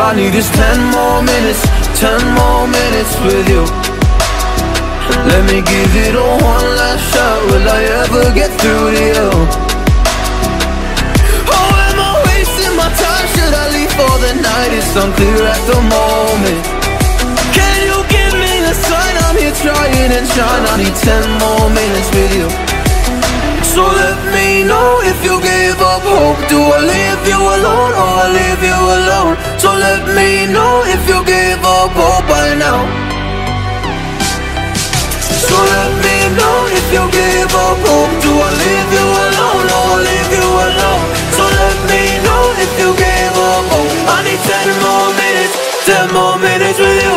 I need is 10 more minutes, 10 more minutes with you. Let me give it a one last shot. Will I ever get through to you? Oh, am I wasting my time? Should I leave for the night? It's unclear at the moment. Can you give me a sign? I'm here trying and trying. I need 10 more minutes with you. So let me know if you gave up hope. Do I leave you alone or I leave you alone? So let me know if you gave up hope by now. So let me know if you gave up hope. Do I leave you alone or I leave you alone? So let me know if you gave up hope. I need 10 more minutes, 10 more minutes with you.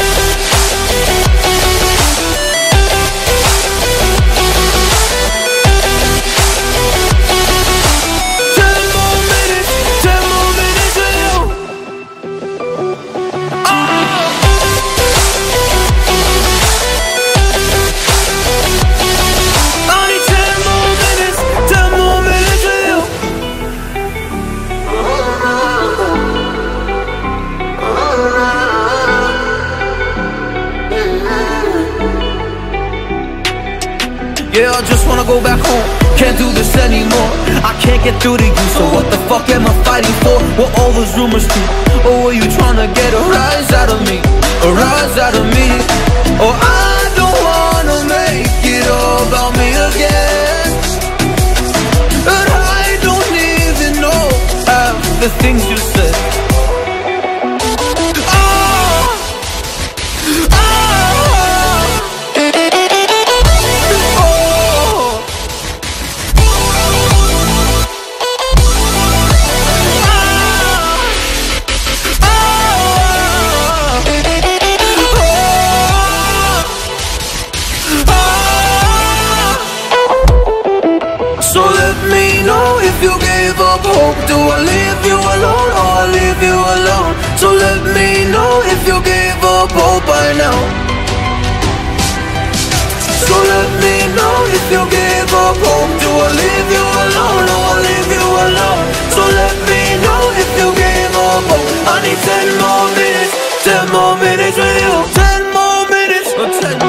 Yeah, I just wanna go back home. Can't do this anymore. I can't get through to you, so what the fuck am I fighting for? Were all those rumors true? Or were you trying to get a rise out of me? A rise out of me? Or I don't wanna make it all about me again. And I don't even know half the things you said. So let me know if you gave up hope. Do I leave you alone or I leave you alone? So let me know if you gave up hope by now. So let me know if you gave up hope. Do I leave you alone or I leave you alone? So let me know if you gave up hope. I need 10 more minutes, 10 more minutes with you. 10 more minutes, 10